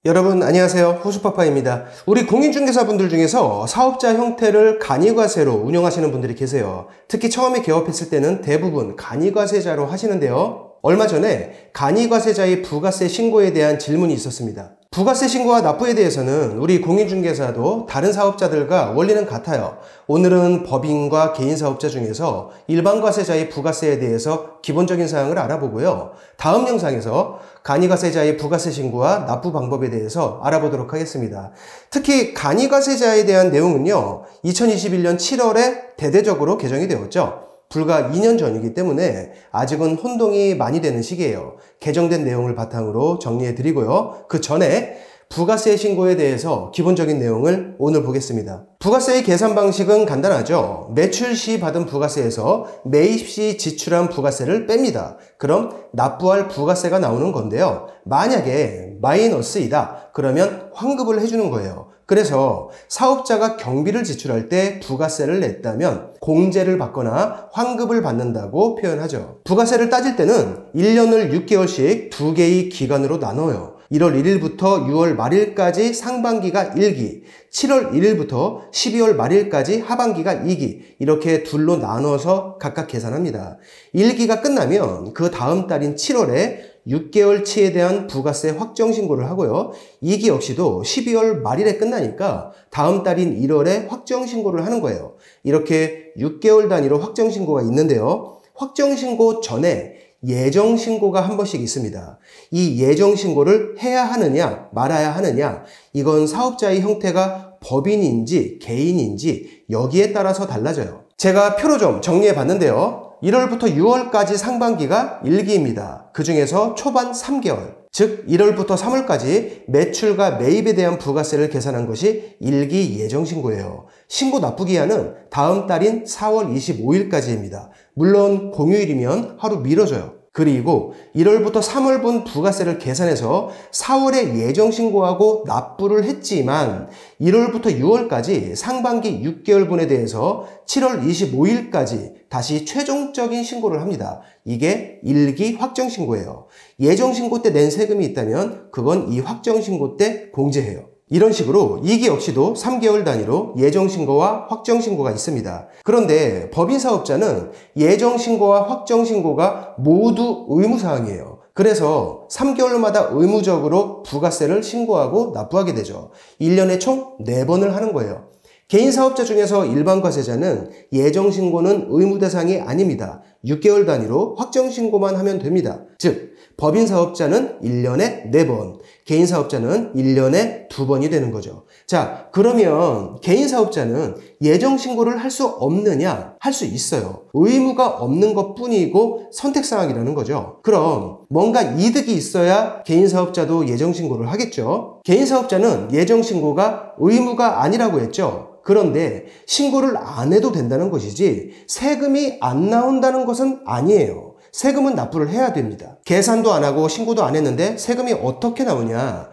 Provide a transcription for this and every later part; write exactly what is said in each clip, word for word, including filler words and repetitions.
여러분 안녕하세요. 호수파파입니다. 우리 공인중개사분들 중에서 사업자 형태를 간이과세로 운영하시는 분들이 계세요. 특히 처음에 개업했을 때는 대부분 간이과세자로 하시는데요. 얼마 전에 간이과세자의 부가세 신고에 대한 질문이 있었습니다. 부가세 신고와 납부에 대해서는 우리 공인중개사도 다른 사업자들과 원리는 같아요. 오늘은 법인과 개인사업자 중에서 일반과세자의 부가세에 대해서 기본적인 사항을 알아보고요. 다음 영상에서 간이과세자의 부가세 신고와 납부 방법에 대해서 알아보도록 하겠습니다. 특히 간이과세자에 대한 내용은요, 이천이십일 년 칠월에 대대적으로 개정이 되었죠. 불과 이 년 전이기 때문에 아직은 혼동이 많이 되는 시기예요. 개정된 내용을 바탕으로 정리해 드리고요. 그 전에 부가세 신고에 대해서 기본적인 내용을 오늘 보겠습니다. 부가세의 계산 방식은 간단하죠. 매출 시 받은 부가세에서 매입 시 지출한 부가세를 뺍니다. 그럼 납부할 부가세가 나오는 건데요. 만약에 마이너스이다. 그러면 환급을 해주는 거예요. 그래서 사업자가 경비를 지출할 때 부가세를 냈다면 공제를 받거나 환급을 받는다고 표현하죠. 부가세를 따질 때는 일 년을 육 개월씩 두 개의 기간으로 나눠요. 일월 일일부터 유월 말일까지 상반기가 일 기, 칠월 일일부터 십이월 말일까지 하반기가 이 기, 이렇게 둘로 나눠서 각각 계산합니다. 일 기가 끝나면 그 다음 달인 칠월에 육 개월치에 대한 부가세 확정 신고를 하고요. 이 기 역시도 십이월 말일에 끝나니까 다음 달인 일월에 확정 신고를 하는 거예요. 이렇게 육 개월 단위로 확정 신고가 있는데요. 확정 신고 전에 예정 신고가 한 번씩 있습니다. 이 예정 신고를 해야 하느냐 말아야 하느냐, 이건 사업자의 형태가 법인인지 개인인지 여기에 따라서 달라져요. 제가 표로 좀 정리해 봤는데요. 일월부터 유월까지 상반기가 일 기입니다. 그 중에서 초반 삼 개월, 즉 일월부터 삼월까지 매출과 매입에 대한 부가세를 계산한 것이 일 기 예정신고예요. 신고 납부기한은 다음 달인 사월 이십오일까지입니다. 물론 공휴일이면 하루 미뤄져요. 그리고 일월부터 삼월분 부가세를 계산해서 사월에 예정신고하고 납부를 했지만 일월부터 유월까지 상반기 육 개월분에 대해서 칠월 이십오일까지 다시 최종적인 신고를 합니다. 이게 일 기 확정신고예요. 예정신고 때 낸 세금이 있다면 그건 이 확정신고 때 공제해요. 이런 식으로 이 기 역시도 삼 개월 단위로 예정신고와 확정신고가 있습니다. 그런데 법인사업자는 예정신고와 확정신고가 모두 의무사항이에요. 그래서 삼 개월마다 의무적으로 부가세를 신고하고 납부하게 되죠. 일 년에 총 네 번을 하는 거예요. 개인사업자 중에서 일반과세자는 예정신고는 의무 대상이 아닙니다. 육 개월 단위로 확정신고만 하면 됩니다. 즉 법인사업자는 일 년에 네 번, 개인사업자는 일 년에 두 번이 되는 거죠. 자, 그러면 개인사업자는 예정신고를 할 수 없느냐? 할 수 있어요. 의무가 없는 것 뿐이고 선택사항이라는 거죠. 그럼 뭔가 이득이 있어야 개인사업자도 예정신고를 하겠죠. 개인사업자는 예정신고가 의무가 아니라고 했죠. 그런데 신고를 안 해도 된다는 것이지 세금이 안 나온다는 것은 아니에요. 세금은 납부를 해야 됩니다. 계산도 안 하고 신고도 안 했는데 세금이 어떻게 나오냐?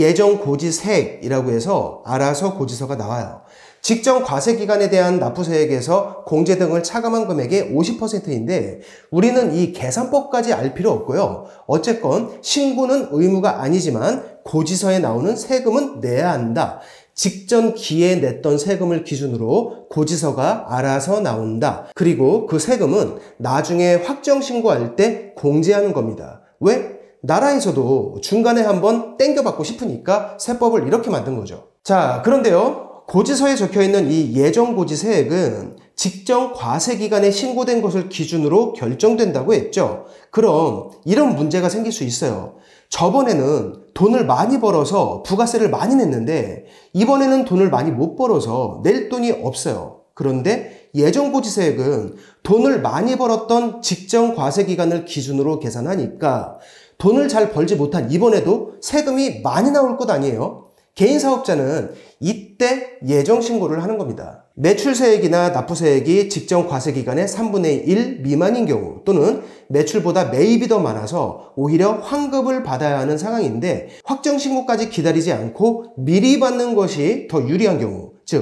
예정고지세액이라고 해서 알아서 고지서가 나와요. 직전 과세기간에 대한 납부세액에서 공제 등을 차감한 금액의 오십 퍼센트인데 우리는 이 계산법까지 알 필요 없고요. 어쨌건 신고는 의무가 아니지만 고지서에 나오는 세금은 내야 한다. 직전 기에 냈던 세금을 기준으로 고지서가 알아서 나온다. 그리고 그 세금은 나중에 확정 신고할 때 공제하는 겁니다. 왜? 나라에서도 중간에 한번 땡겨받고 싶으니까 세법을 이렇게 만든 거죠. 자, 그런데요. 고지서에 적혀있는 이 예정고지세액은 직전 과세기간에 신고된 것을 기준으로 결정된다고 했죠. 그럼 이런 문제가 생길 수 있어요. 저번에는 돈을 많이 벌어서 부가세를 많이 냈는데 이번에는 돈을 많이 못 벌어서 낼 돈이 없어요. 그런데 예정고지세액은 돈을 많이 벌었던 직전 과세기간을 기준으로 계산하니까 돈을 잘 벌지 못한 이번에도 세금이 많이 나올 것 아니에요? 개인사업자는 이때 예정신고를 하는 겁니다. 매출세액이나 납부세액이 직전 과세기간의 삼분의 일 미만인 경우 또는 매출보다 매입이 더 많아서 오히려 환급을 받아야 하는 상황인데 확정신고까지 기다리지 않고 미리 받는 것이 더 유리한 경우, 즉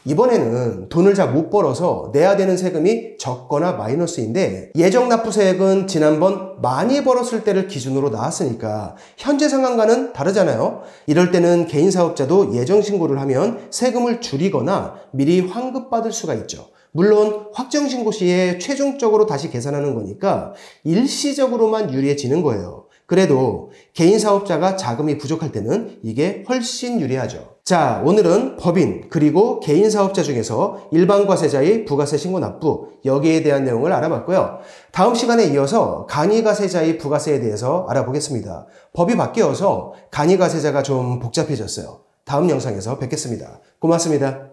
이번에는 돈을 잘 못 벌어서 내야 되는 세금이 적거나 마이너스인데 예정 납부세액은 지난번 많이 벌었을 때를 기준으로 나왔으니까 현재 상황과는 다르잖아요. 이럴 때는 개인 사업자도 예정 신고를 하면 세금을 줄이거나 미리 환급받을 수가 있죠. 물론 확정 신고 시에 최종적으로 다시 계산하는 거니까 일시적으로만 유리해지는 거예요. 그래도 개인 사업자가 자금이 부족할 때는 이게 훨씬 유리하죠. 자, 오늘은 법인 그리고 개인 사업자 중에서 일반 과세자의 부가세 신고 납부 여기에 대한 내용을 알아봤고요. 다음 시간에 이어서 간이과세자의 부가세에 대해서 알아보겠습니다. 법이 바뀌어서 간이과세자가 좀 복잡해졌어요. 다음 영상에서 뵙겠습니다. 고맙습니다.